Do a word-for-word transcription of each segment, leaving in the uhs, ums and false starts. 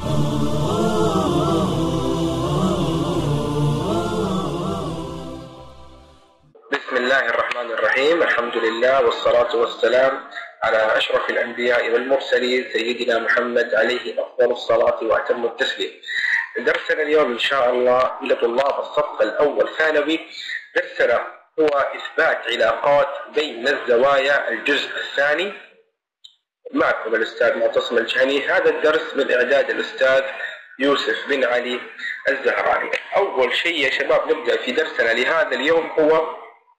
بسم الله الرحمن الرحيم. الحمد لله والصلاة والسلام على أشرف الأنبياء والمرسلين سيدنا محمد عليه أفضل الصلاة وأتم التسليم. درسنا اليوم إن شاء الله لطلاب الصف الأول ثانوي. درسنا هو إثبات علاقات بين الزوايا الجزء الثاني. معكم الأستاذ معتصم الجهني. هذا الدرس من إعداد الأستاذ يوسف بن علي الزهراني. أول شيء يا شباب نبدأ في درسنا لهذا اليوم هو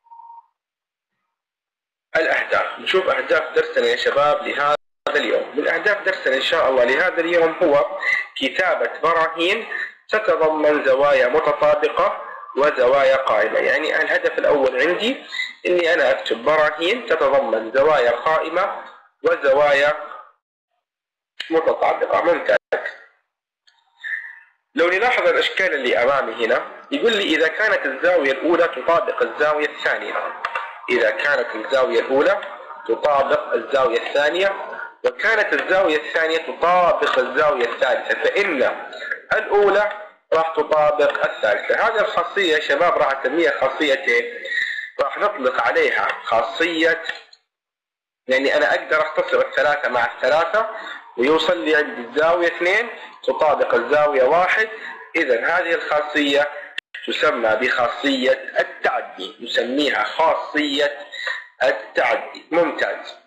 الأهداف. نشوف أهداف درسنا يا شباب لهذا اليوم. من أهداف درسنا إن شاء الله لهذا اليوم هو كتابة براهين تتضمن زوايا متطابقة وزوايا قائمة. يعني الهدف الأول عندي إني أنا أكتب براهين تتضمن زوايا قائمة وزوايا متطابقة. ممتاز. لو نلاحظ الأشكال اللي أمامي هنا يقول لي إذا كانت الزاوية الأولى تطابق الزاوية الثانية، إذا كانت الزاوية الأولى تطابق الزاوية الثانية وكانت الزاوية الثانية تطابق الزاوية الثالثة، فإن الأولى راح تطابق الثالثة. هذه الخاصية يا شباب راح نسميها خاصيتين، راح نطلق عليها خاصية، يعني أنا أقدر أختصر الثلاثة مع الثلاثة ويوصل لي عند الزاوية اثنين تطابق الزاوية واحد. إذا هذه الخاصية تسمى بخاصية التعدي، نسميها خاصية التعدي. ممتاز.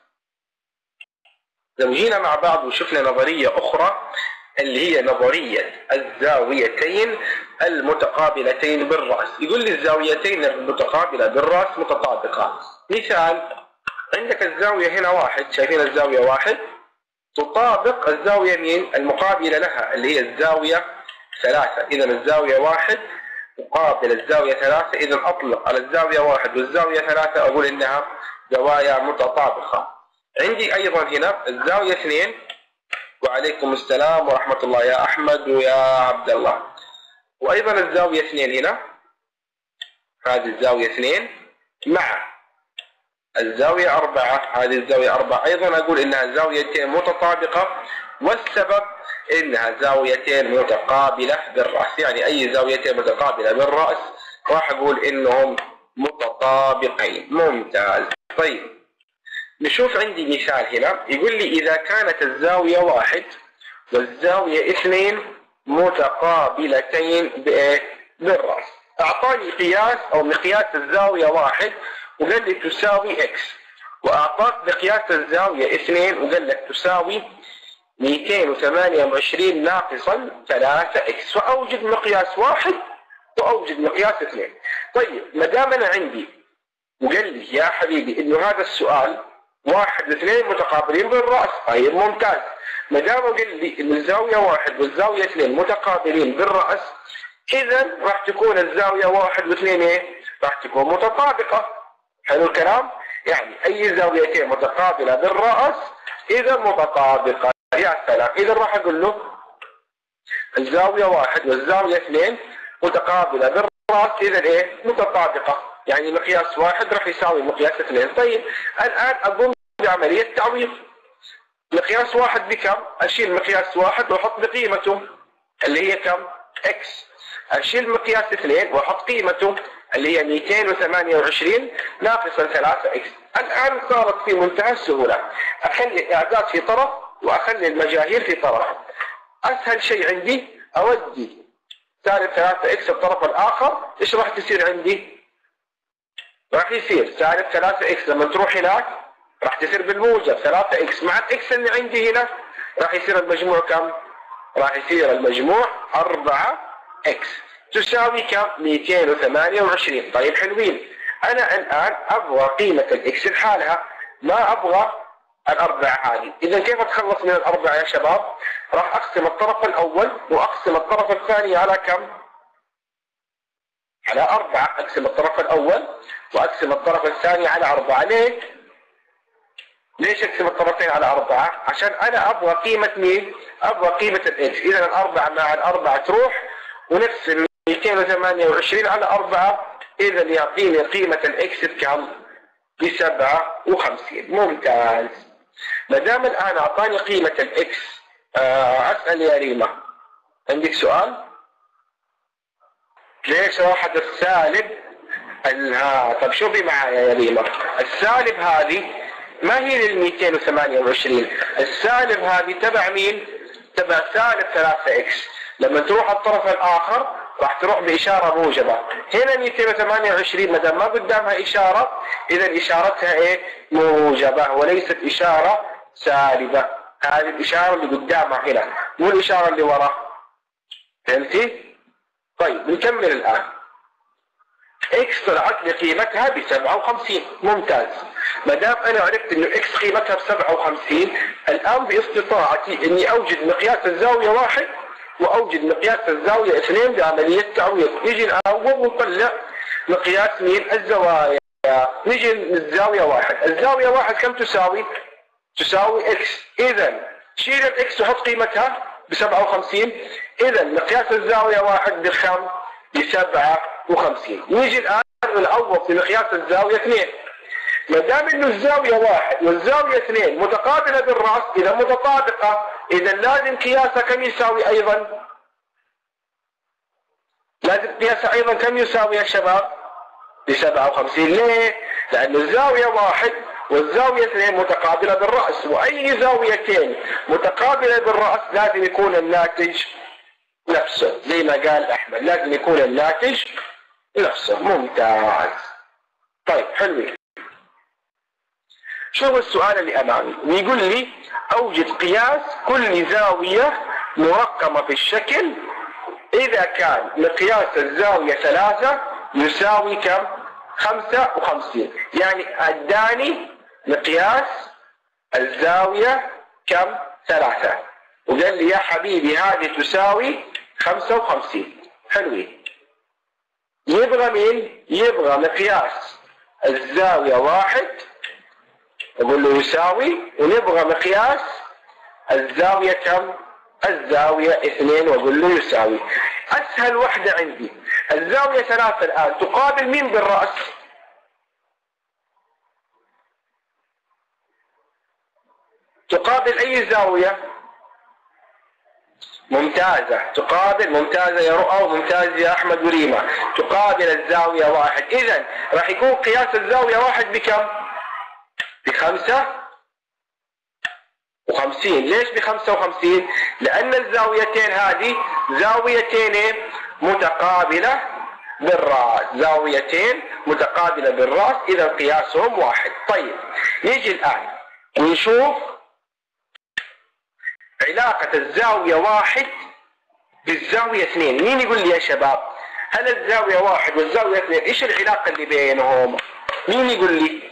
لو جينا مع بعض وشفنا نظرية أخرى اللي هي نظرية الزاويتين المتقابلتين بالرأس. يقول لي الزاويتين المتقابلة بالرأس متطابقة. مثال، عندك الزاوية هنا واحد، شايفين الزاوية واحد تطابق الزاوية مين؟ المقابلة لها اللي هي الزاوية ثلاثة. إذا الزاوية واحد مقابل الزاوية ثلاثة، إذا أطلق على الزاوية واحد والزاوية ثلاثة أقول إنها زوايا متطابقة. عندي أيضا هنا الزاوية اثنين، وعليكم السلام ورحمة الله يا أحمد ويا عبد الله. وأيضا الزاوية اثنين هنا، هذه الزاوية اثنين مع الزاوية أربعة، هذه الزاوية أربعة أيضا أقول إنها زاويتين متطابقة، والسبب إنها زاويتين متقابلة بالرأس. يعني أي زاويتين متقابلة بالرأس راح أقول إنهم متطابقين. ممتاز. طيب نشوف عندي مثال هنا يقول لي إذا كانت الزاوية واحد والزاوية اثنين متقابلتين بالرأس. أعطاني قياس أو مقياس الزاوية واحد وقال لي تساوي إكس، وأعطاك مقياس الزاوية اثنين وقال لك تساوي مئتين وثمانية وعشرين ناقصا ثلاثة إكس، فأوجد مقياس واحد وأوجد مقياس اثنين. طيب ما دام أنا عندي وقال لي يا حبيبي إنه هذا السؤال واحد واثنين متقابلين بالرأس، طيب ممتاز. ما دام قال لي إن الزاوية واحد والزاوية اثنين متقابلين بالرأس، إذا راح تكون الزاوية واحد واثنين إيه؟ راح تكون متطابقة. حلو الكلام؟ يعني أي زاويتين متقابلة بالرأس إذا متطابقة. يا سلام. إذا راح أقول له الزاوية واحد والزاوية اثنين متقابلة بالرأس، إذا إيه؟ متطابقة. يعني مقياس واحد راح يساوي مقياس اثنين. طيب الآن أقوم بعملية تعويض. مقياس واحد بكم؟ أشيل مقياس واحد وأحط بقيمته اللي هي كم؟ إكس. أشيل مقياس اثنين وأحط قيمته اللي هي مئتين وثمانية وعشرين ناقصا ثلاثة إكس. الآن صارت في منتهى السهولة. أخلي الإعداد في طرف وأخلي المجاهيل في طرف. أسهل شيء عندي أودي سالب ثلاثة إكس الطرف الآخر، إيش راح تصير عندي؟ راح يصير سالب ثلاثة إكس لما تروح هناك راح تصير بالموجب ثلاثة إكس مع الإكس اللي عندي هنا راح يصير المجموع كم؟ راح يصير المجموع أربعة إكس تساوي كم؟ مئتين وثمانية وعشرين. طيب حلوين. أنا الآن أبغى قيمة الإكس لحالها، ما أبغى الأربعة هذه. إذا كيف أتخلص من الأربعة يا شباب؟ راح أقسم الطرف الأول وأقسم الطرف الثاني على كم؟ على أربعة. أقسم الطرف الأول وأقسم الطرف الثاني على أربعة. ليه؟ ليش أقسم الطرفين على أربعة؟ عشان أنا أبغى قيمة مين؟ أبغى قيمة الإكس. إذا الأربعة مع الأربعة تروح ونقسم مئتين وثمانية وعشرين على أربعة، إذا يعطيني قيمة الإكس بكم؟ بسبعة وخمسين. ممتاز. ما دام الآن أعطاني قيمة الإكس، أسأل يا ريما عندك سؤال؟ ليش راحت السالب؟ ها طب شوفي معايا يا ريما، السالب هذه ما هي لل مئتين وثمانية وعشرين، السالب هذه تبع مين؟ تبع سالب ثلاثة اكس، لما تروح الطرف الاخر راح تروح باشاره موجبه، هنا مئتين وثمانية وعشرين ما دام ما قدامها اشاره اذا اشارتها ايه؟ موجبه وليست اشاره سالبه، هذه الاشاره اللي قدامها هنا مو الاشاره اللي وراها. فهمتي؟ طيب بنكمل الان. اكس طلعت لي قيمتها ب سبعة وخمسين، ممتاز. ما دام انا عرفت انه اكس قيمتها ب سبعة وخمسين، الان باستطاعتي اني اوجد مقياس الزاويه واحد واوجد مقياس الزاويه اثنين بعمليه تعويض. نيجي نعوض ونطلع مقياس مين؟ الزوايا. نيجي للزاويه واحد، الزاويه واحد كم تساوي؟ تساوي اكس، اذا شيل الاكس وحط قيمتها ب سبعة وخمسين، اذا مقياس الزاويه واحد بكم؟ ب سبعة وخمسين. نيجي الان نعوض في مقياس الزاويه اثنين، ما دام انه الزاويه واحد والزاويه اثنين متقابله بالراس اذا متطابقه، اذا لازم قياسها كم يساوي ايضا؟ لازم قياسها ايضا كم يساوي يا شباب؟ ب سبعة وخمسين. ليه؟ لانه الزاويه واحد والزاويه اثنين متقابله بالراس، واي زاويتين متقابله بالراس لازم يكون الناتج نفسه، زي ما قال احمد لازم يكون الناتج نفسه. ممتاز. طيب حلوين. شوف السؤال اللي امامي ويقول لي اوجد قياس كل زاويه مرقمه في الشكل اذا كان مقياس الزاويه ثلاثة يساوي كم؟ خمسة وخمسين. يعني اداني مقياس الزاويه كم؟ ثلاثة، وقال لي يا حبيبي هذه تساوي خمسة وخمسين. حلوين. يبغى مين؟ يبغى مقياس الزاويه واحد، اقول له يساوي، ونبغى مقياس الزاويه كم؟ الزاويه اثنين، واقول له يساوي. اسهل وحده عندي الزاويه ثلاثة الان تقابل مين بالراس؟ تقابل اي زاويه؟ ممتازه، تقابل، ممتازه يا رؤى وممتاز يا احمد وريما، تقابل الزاويه واحد. اذا راح يكون قياس الزاويه واحد بكم؟ بخمسة وخمسين. ليش بخمسة وخمسين؟ لأن الزاويتين هذه زاويتين متقابلة بالرأس، زاويتين متقابلة بالرأس، إذا قياسهم واحد. طيب نيجي الآن ونشوف علاقة الزاوية واحد بالزاوية اثنين. مين يقول لي يا شباب؟ هل الزاوية واحد والزاوية اثنين إيش العلاقة اللي بينهم؟ مين يقول لي؟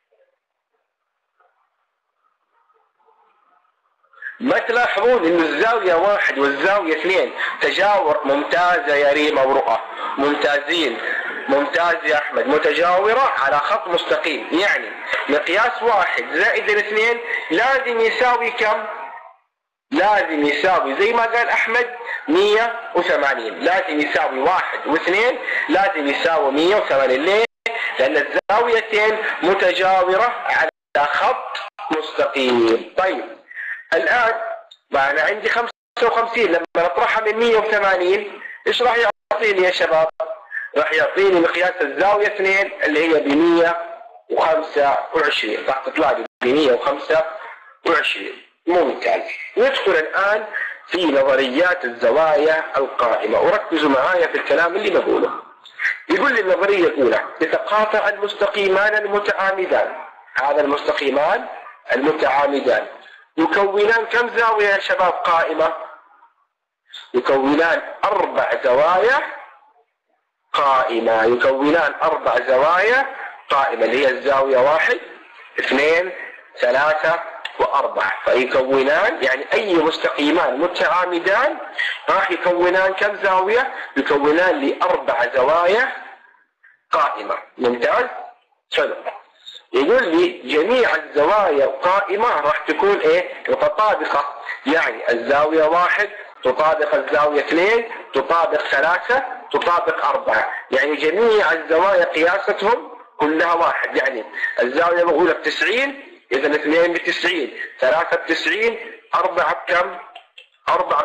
ما تلاحظون انه الزاوية واحد والزاوية اثنين تجاور؟ ممتازة يا ريما ورؤى، ممتازين، ممتاز يا احمد، متجاورة على خط مستقيم. يعني مقياس واحد زائد الاثنين لازم يساوي كم؟ لازم يساوي زي ما قال احمد مئة وثمانين، لازم يساوي واحد واثنين لازم يساوي مئة وثمانين. ليه؟ لان الزاويتين متجاورة على خط مستقيم. طيب الآن ما أنا عندي خمسة وخمسين، لما نطرحها من مئة وثمانين إيش راح يعطيني يا شباب؟ راح يعطيني مقياس الزاوية اثنين اللي هي ب مئة وخمسة وعشرين، راح تطلع لي ب مئة وخمسة وعشرين. ممتاز. ندخل الآن في نظريات الزوايا القائمة، وركزوا معايا في الكلام اللي بقوله. يقول لي النظرية الأولى: يتقاطع المستقيمان المتعامدان. هذا المستقيمان المتعامدان يكونان كم زاوية يا شباب قائمة؟ يكونان أربع زوايا قائمة، يكونان أربع زوايا قائمة اللي هي الزاوية واحد، اثنين، ثلاثة، وأربعة. فيكونان يعني أي مستقيمان متعامدان راح يكونان كم زاوية؟ يكونان لأربع زوايا قائمة. ممتاز؟ حلو. يقول لي جميع الزوايا القائمة راح تكون ايه؟ متطابقة، يعني الزاوية واحد تطابق الزاوية اثنين تطابق ثلاثة تطابق أربعة، يعني جميع الزوايا قياستهم كلها واحد. يعني الزاوية الأولى بتسعين، إذا اثنين بتسعين، ثلاثة بتسعين، أربعة بكم؟ أربعة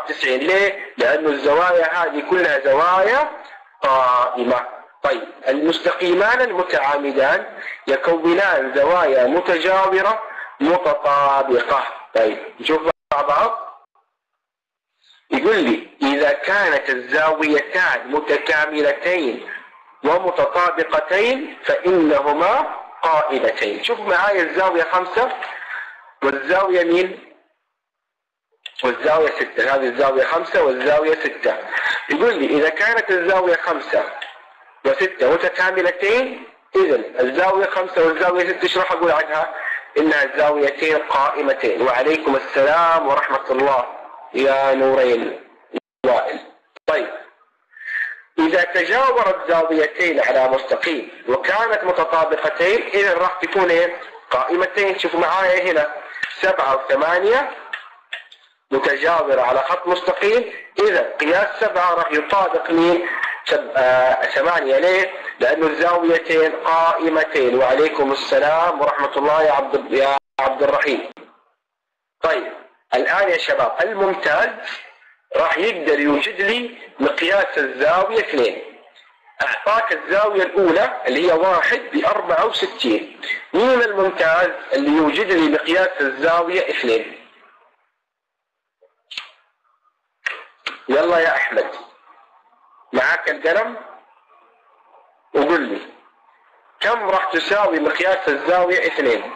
وتسعين. ليه؟ لأنه الزوايا هذه كلها زوايا قائمة. طيب المستقيمان المتعامدان يكونان زوايا متجاورة متطابقة. طيب نشوف مع بعض. يقول لي إذا كانت الزاويتان متكاملتين ومتطابقتين فإنهما قائمتين. شوف معايا الزاوية خمسة والزاوية مين؟ والزاوية ستة. هذه الزاوية خمسة والزاوية ستة. يقول لي إذا كانت الزاوية خمسة وستة متكاملتين إذن الزاوية خمسة والزاوية ستة إيش راح أقول عنها؟ إنها زاويتين قائمتين. وعليكم السلام ورحمة الله يا نورين وائل. طيب إذا تجاورت زاويتين على مستقيم وكانت متطابقتين إذا راح تكون إيه؟ قائمتين. شوفوا معايا هنا سبعة وثمانية متجاورة على خط مستقيم، إذا قياس سبعة راح يطابق مين؟ ثمانية. ليه؟ لأنه الزاويتين قائمتين. وعليكم السلام ورحمة الله يا عبد يا عبد الرحيم. طيب الآن يا شباب الممتاز راح يقدر يوجد لي مقياس الزاوية اثنين. أعطاك الزاوية الأولى اللي هي واحد بأربعة وستين. مين الممتاز اللي يوجد لي مقياس الزاوية اثنين؟ يلا يا أحمد معاك القلم وقل لي كم راح تساوي مقياس الزاوية اثنين؟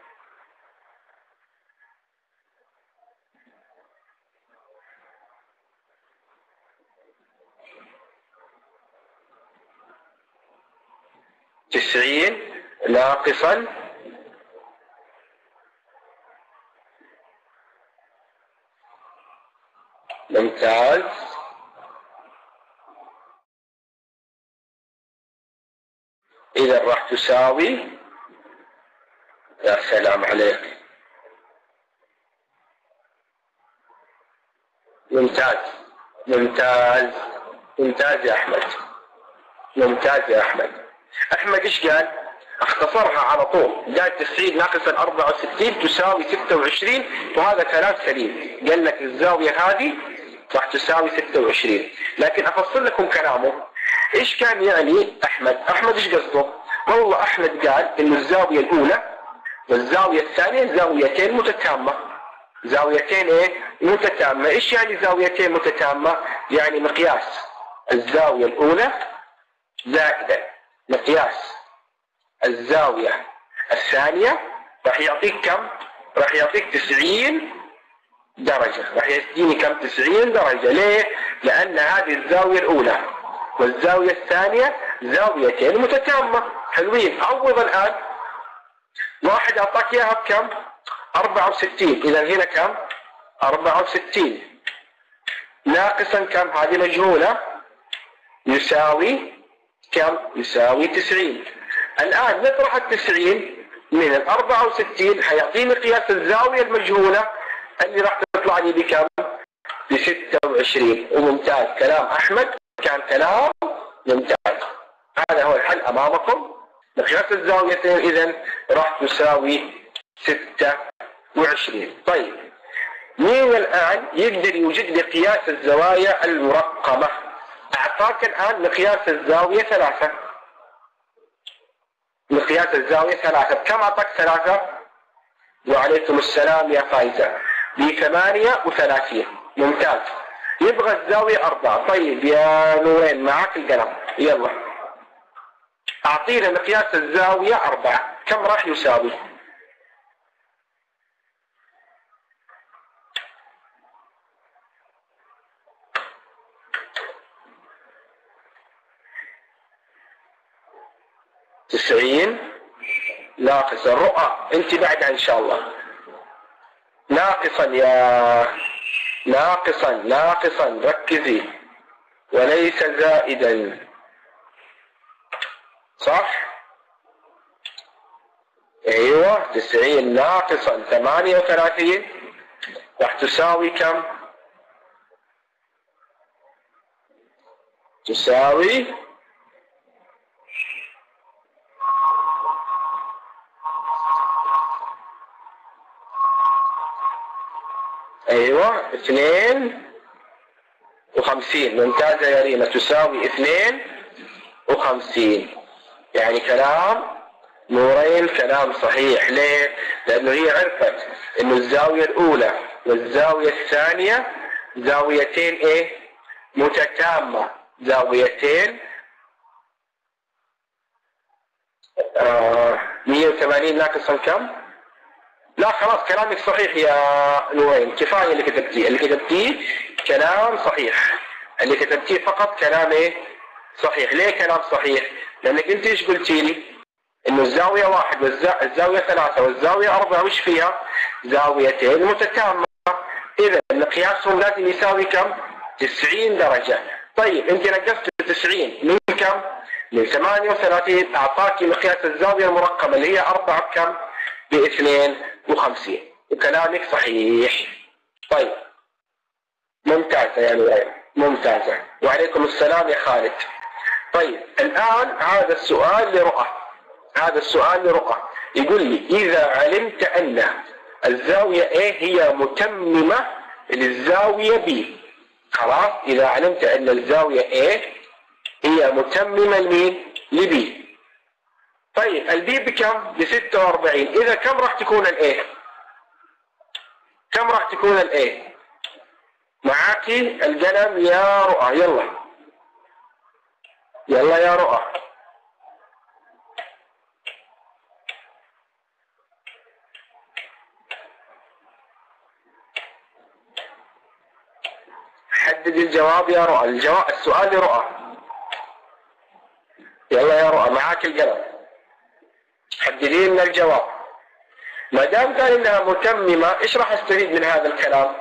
تسعين ناقصا ممتاز إذا راح تساوي. يا سلام عليك ممتاز ممتاز ممتاز يا أحمد ممتاز يا أحمد. أحمد إيش قال؟ اختصرها على طول، قال تسعين ناقصا أربعة وستين تساوي ستة وعشرين، وهذا كلام سليم. قال لك الزاوية هذه راح تساوي ستة وعشرين. لكن أفصل لكم كلامه. إيش كان يعني أحمد؟ أحمد إيش قصده؟ والله أحمد قال إنه الزاوية الأولى والزاوية الثانية زاويتين متتامة. زاويتين إيه؟ متتامة. إيش يعني زاويتين متتامة؟ يعني مقياس الزاوية الأولى زائدا مقياس الزاوية الثانية راح يعطيك كم؟ راح يعطيك تسعين درجة. راح يديني كم؟ تسعين درجة. ليه؟ لأن هذه الزاوية الأولى والزاوية الثانية زاويتين متتامة. حلوين. عوض الآن. واحد أعطاك إياها بكم؟ أربعة وستين. إذا هنا كم؟ أربعة وستين ناقصا كم؟ هذه مجهولة يساوي كم؟ يساوي تسعين. الآن نطرح التسعين من الأربعة وستين حيعطيني قياس الزاوية المجهولة اللي راح تطلع لي بكم؟ بستة وعشرين. وممتاز كلام أحمد، كان كلام ممتاز. هذا هو الحل أمامكم. مقياس الزاويتين إذن راح تساوي ستة وعشرين. طيب مين الآن يقدر يوجد لي قياس الزوايا المرقمة؟ أعطاك الآن مقياس الزاوية ثلاثة. مقياس الزاوية ثلاثة. كم أعطاك ثلاثة؟ وعليكم السلام يا فايزة. بثمانية وثلاثين. ممتاز. يبغى الزاوية أربعة. طيب يا نورين معاك القلم. يلا أعطينا مقياس الزاوية أربعة. كم راح يساوي؟ تسعين ناقصا رؤى. انت بعد ان شاء الله. ناقصا يا ناقصا ناقصا ركزي وليس زائدا. صح؟ ايوه. تسعين ناقصا ثمانية وثلاثين راح تساوي كم؟ تساوي ايوه اثنين وخمسين. ممتازة يا ريما، تساوي اثنين وخمسين. يعني كلام نورين كلام صحيح. ليه؟ لأنه هي عرفت إنه الزاوية الأولى والزاوية الثانية زاويتين إيه؟ متتامة. زاويتين آه مية وثمانين ناقص كم؟ لا خلاص كلامك صحيح يا نورين، كفاية اللي كتبتيه، اللي كتبتيه كلام صحيح، اللي كتبتيه فقط كلام إيه؟ صحيح. ليه كلام صحيح؟ لأنك أنت إيش قلتي لي؟ إنه الزاوية واحد والزاوية ثلاثة والزاوية أربعة وش فيها؟ زاويتين متتامة. إذا مقياسهم لازم يساوي كم؟ تسعين درجة. طيب أنت نقصت تسعين من كم؟ من ثمانية وثلاثين، أعطاك مقياس الزاوية المرقمة اللي هي أربعة بكم؟ باثنين وخمسين. وكلامك صحيح. طيب ممتازة يا نورين، ممتازة. وعليكم السلام يا خالد. طيب الآن هذا السؤال لرؤى، هذا السؤال لرؤى يقول لي إذا علمت أن الزاوية A هي متممة للزاوية B. خلاص إذا علمت أن الزاوية A هي متممة لمين؟ لB. طيب البي بكم؟ بستة وأربعين. إذا كم راح تكون الA؟ كم راح تكون الA؟ معاكي القلم يا رؤى، يلا يلا يا رؤى. حدد الجواب يا رؤى. الجواب السؤال لرؤى. يلا يا رؤى معاك القلم، حددي لنا الجواب. ما دام قال انها متممه ايش راح استفيد من هذا الكلام؟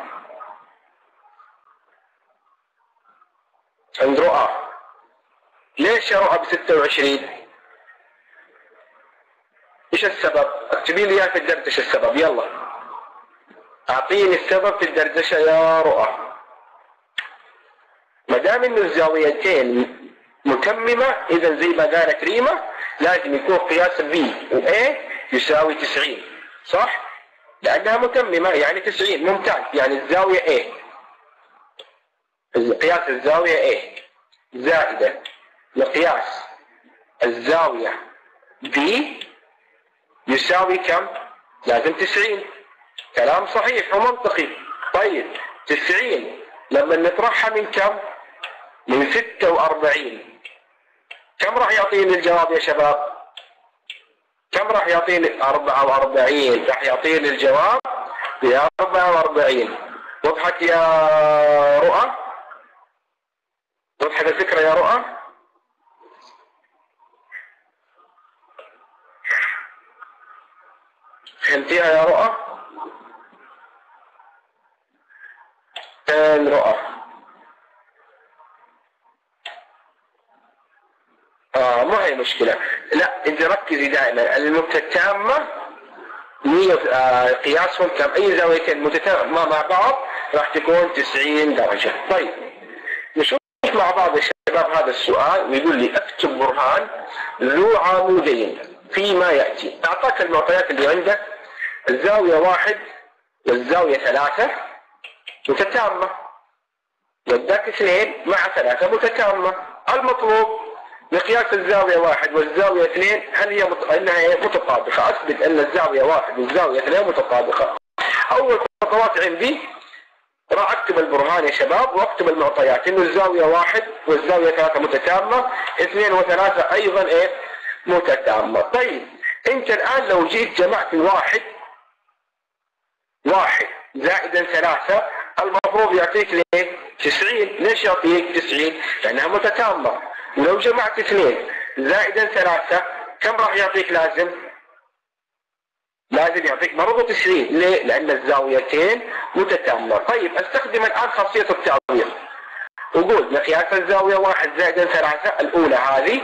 عند رؤى ليش يا رؤى ب ستة وعشرين؟ ايش السبب؟ اكتبي لي اياه في الدردشه السبب، يلا اعطيني السبب في الدردشه يا رؤى. ما دام انه الزاويتين متممه اذا زي ما قالت ريما لازم يكون قياس B و A يساوي تسعين، صح؟ لانها متممه يعني تسعين. ممتاز. يعني الزاويه A، قياس الزاويه A زائدا مقياس الزاويه B يساوي كم؟ لازم تسعين. كلام صحيح ومنطقي. طيب تسعين لما نطرحها من كم؟ من ستة وأربعين، كم راح يعطيني الجواب يا شباب؟ كم راح يعطيني؟ أربعة وأربعين. راح يعطيني الجواب ب أربعة وأربعين. وضحت يا رؤى؟ وضحت الفكرة يا رؤى؟ فهمتيها يا رؤى؟ فين رؤى؟ آه ما هي مشكلة. لا انت ركزي دائما المتتامة مية آه قياسهم كم؟ اي زاويتين متتامة مع بعض راح تكون تسعين درجة. طيب نشوف مع بعض يا شباب هذا السؤال ويقول لي اكتب برهان ذو عمودين فيما يأتي. اعطاك المعطيات اللي عندك، الزاوية واحد والزاوية ثلاثة متتامة، وداك اثنين مع ثلاثة متتامة. المطلوب مقياس الزاوية واحد والزاوية اثنين هل هي مت... انها متطابقة. اثبت ان الزاوية واحد والزاوية اثنين متطابقة. اول خطوات عندي راح اكتب البرهان يا شباب واكتب المعطيات انه الزاوية واحد والزاوية ثلاثة متتامة، اثنين وثلاثة ايضا ايه؟ متتامة. طيب انت الان لو جيت جمعت الواحد واحد زائدا ثلاثة المفروض يعطيك ليه؟ تسعين. ليش يعطيك تسعين؟ لانها متتامة. ولو جمعت اثنين زائدا ثلاثة كم راح يعطيك؟ لازم لازم يعطيك برضه تسعين. ليه؟ لأن الزاويتين متتامة. طيب استخدم الآن خاصية التعويض وقول مقياس الزاوية واحد زائدا ثلاثة الأولى هذه،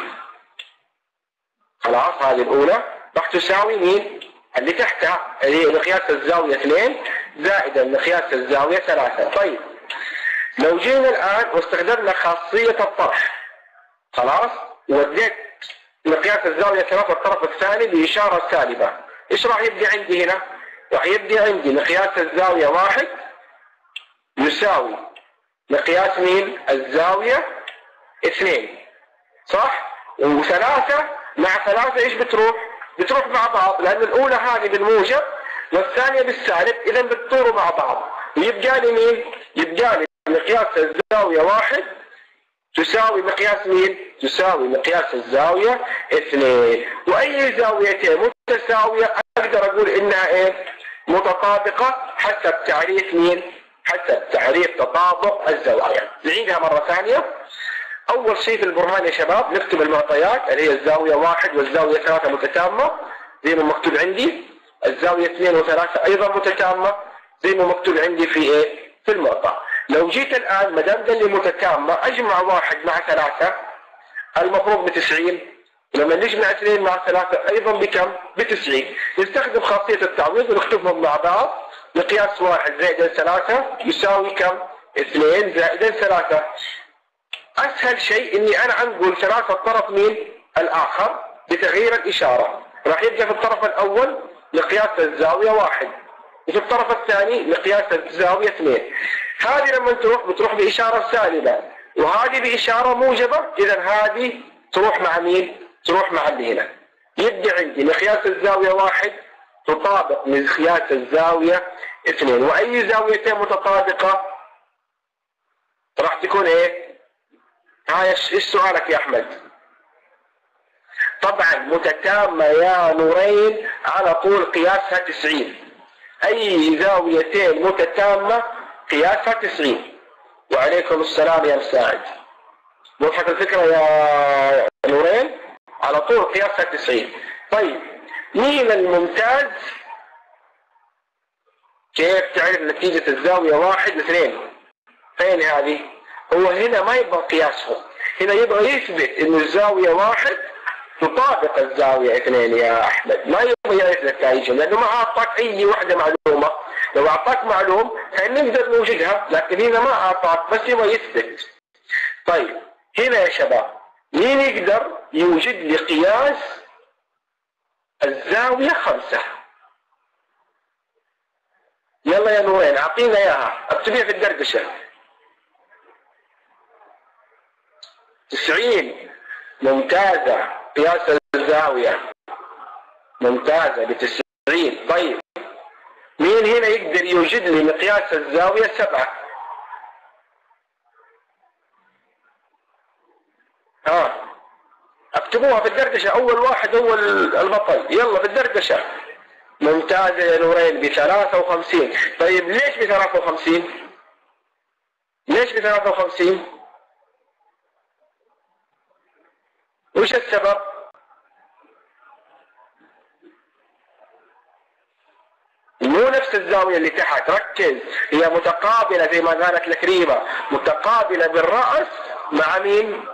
خلاص هذه الأولى راح تساوي مين؟ اللي تحتها اللي هي مقياس الزاوية اثنين زائدا مقياس الزاوية ثلاثة. طيب لو جينا الآن واستخدمنا خاصية الطرح، خلاص وديت مقياس الزاوية ثلاثة الطرف الثاني بإشارة سالبة، إيش راح يبدي عندي هنا؟ راح يبدي عندي مقياس الزاوية واحد يساوي مقياس مين؟ الزاوية اثنين، صح؟ وثلاثة مع ثلاثة ايش بتروح؟ بتروح مع بعض، لأن الأولى هذه بالموجب والثانية بالسالب، إذا بتطوروا مع بعض، ويبقى لي مين؟ يبقى لي مقياس الزاوية واحد تساوي مقياس مين؟ تساوي مقياس الزاوية اثنين، وأي زاويتين متساوية أقدر أقول إنها إيه؟ متطابقة حسب تعريف مين؟ حسب تعريف تطابق الزوايا. نعيدها مرة ثانية. أول شيء في البرهان يا شباب نكتب المعطيات اللي هي الزاوية واحد والزاوية ثلاثة متتامة زي ما مكتوب عندي، الزاوية اثنين وثلاثة أيضا متتامة زي ما مكتوب عندي في إيه؟ في المعطى. لو جيت الآن ما دام قال لي متتامة أجمع واحد مع ثلاثة المفروض بتسعين، لما نجمع اثنين مع ثلاثة أيضا بكم؟ بتسعين. نستخدم خاصية التعويض ونكتبهم مع بعض. مقياس واحد زائد ثلاثة يساوي كم؟ اثنين زائد ثلاثة. أسهل شيء إني أنا أنقل ثلاثة الطرف مين؟ الآخر بتغيير الإشارة. راح يبقى في الطرف الأول مقياس الزاوية واحد، وفي الطرف الثاني مقياس الزاوية اثنين. هذه لما تروح بتروح بإشارة سالبة، وهذه بإشارة موجبة، إذا هذه تروح مع مين؟ تروح مع اللي هنا. يبقى عندي مقياس الزاوية واحد تطابق مقياس الزاوية اثنين، وأي زاويتين متطابقة راح تكون إيه؟ هاي ايش سؤالك يا أحمد؟ طبعا متتامة يا نورين على طول قياسها تسعين. أي زاويتين متتامة قياسها تسعين. وعليكم السلام يا مساعد. وضحت الفكرة يا نورين؟ على طول قياسها تسعين. طيب مين الممتاز؟ كيف تعرف نتيجة الزاوية واحد واثنين؟ فين هذه؟ هو هنا ما يبغى قياسهم، هنا يبغى يثبت إنه الزاوية واحد تطابق الزاوية اثنين يا أحمد، ما يبغى يعرف نتائجهم لأنه ما أعطاك أي وحدة معلومة. لو أعطاك معلوم كان نقدر نوجدها، لكن هنا ما أعطاك، بس يبغى يثبت. طيب هنا يا شباب مين يقدر يوجد لي قياس الزاوية خمسة؟ يلا يا نورين أعطينا إياها، اكتبيها في الدردشة. تسعين ممتازة، قياس الزاوية ممتازة بتسعين. طيب مين هنا يقدر يوجد لي مقياس الزاوية سبعة؟ ها اكتبوها في الدردشة، أول واحد هو البطل. يلا في الدردشة. ممتازة يا نورين بثلاثة وخمسين. طيب ليش بثلاثة وخمسين؟ ليش بثلاثة وخمسين؟ وش السبب؟ مو نفس الزاوية اللي تحت، ركز، هي متقابلة زي ما قالت لك ريما، متقابلة بالرأس مع مين؟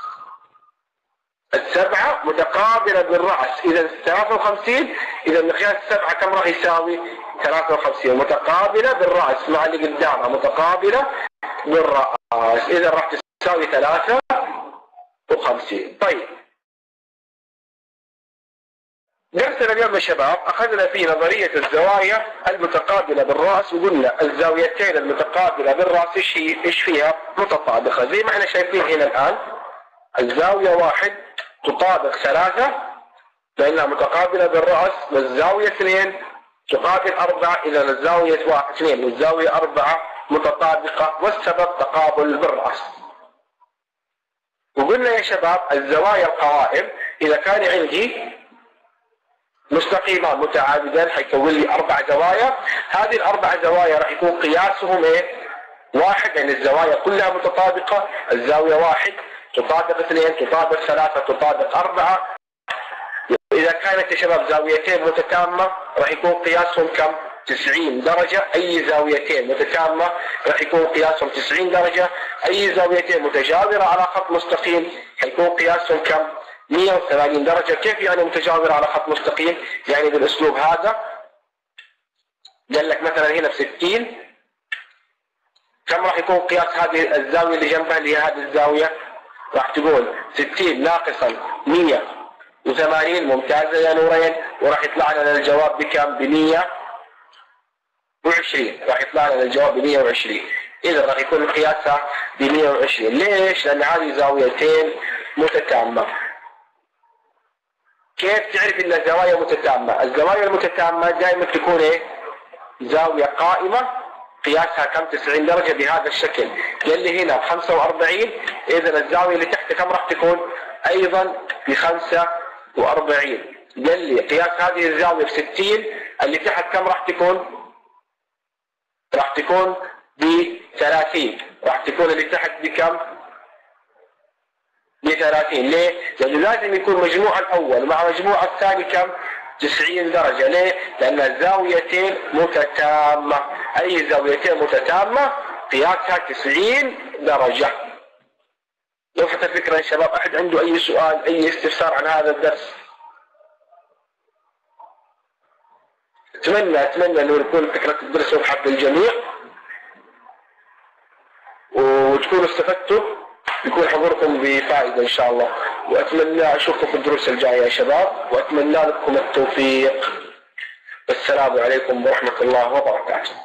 السبعة متقابلة بالرأس، إذا ثلاثة وخمسين، إذا مقياس السبعة كم راح يساوي؟ ثلاثة وخمسين. متقابلة بالرأس مع اللي قدامها متقابلة بالرأس، إذا راح تساوي ثلاثة وخمسين. طيب درسنا اليوم يا شباب أخذنا فيه نظرية الزوايا المتقابلة بالرأس، وقلنا الزاويتين المتقابلة بالرأس إيش إيش فيها؟ متطابقة، زي ما احنا شايفين هنا الآن. الزاوية واحد تطابق ثلاثة لأنها متقابلة بالرأس، والزاوية اثنين تقابل أربعة، إذا الزاوية واحد اثنين والزاوية أربعة متطابقة، والسبب تقابل بالرأس. وقلنا يا شباب الزوايا القوائم إذا كان عندي مستقيمان متعامدان حيكون لي أربع زوايا، هذه الأربع زوايا راح يكون قياسهم إيه؟ واحد، يعني الزوايا كلها متطابقة، الزاوية واحد تطابق اثنين تطابق ثلاثة تطابق أربعة. إذا كانت يا شباب زاويتين متتامة راح يكون قياسهم كم؟ تسعين درجة. أي زاويتين متتامة راح يكون قياسهم تسعين درجة. أي زاويتين متجاورة على خط مستقيم حيكون قياسهم كم؟ مئة وثمانين درجة. كيف يعني متجاورة على خط مستقيم؟ يعني بالأسلوب هذا، قال لك مثلا هنا بستين، كم راح يكون قياس هذه الزاوية اللي جنبها اللي هي هذه الزاوية؟ راح تقول ستين ناقصا مئة وثمانين. ممتازة يا نورين. وراح يطلع لنا الجواب بكم؟ بمئة وعشرين. راح يطلع لنا الجواب بمئة وعشرين. إذا راح يكون قياسها ب مئة وعشرين. ليش؟ لأن هذه زاويتين متتامة. كيف تعرف ان الزوايا متتامة؟ الزوايا المتتامة دائما تكون ايه؟ زاوية قائمة قياسها كم؟ تسعين درجة بهذا الشكل. اللي هنا ب خمسة وأربعين، اذا الزاوية اللي تحت كم راح تكون؟ ايضا ب خمسة وأربعين. اللي قياس هذه الزاوية ب ستين، اللي تحت كم راح تكون؟ راح تكون ب ثلاثين. راح تكون اللي تحت بكم؟ ب ثلاثين. ليه؟ لأنه لازم يكون مجموع الأول مع مجموع الثاني كم؟ تسعين درجة. ليه؟ لأن الزاويتين متتامة. أي زاويتين متتامة قياسها تسعين درجة. وضحت الفكرة يا شباب؟ أحد عنده أي سؤال، أي استفسار عن هذا الدرس؟ أتمنى أتمنى أنه يكون فكرة الدرس وضحت للجميع وتكونوا استفدتوا، يكون حضوركم بفائدة إن شاء الله. وأتمنى أشوفكم في الدروس الجاية يا شباب، وأتمنى لكم التوفيق. السلام عليكم ورحمة الله وبركاته.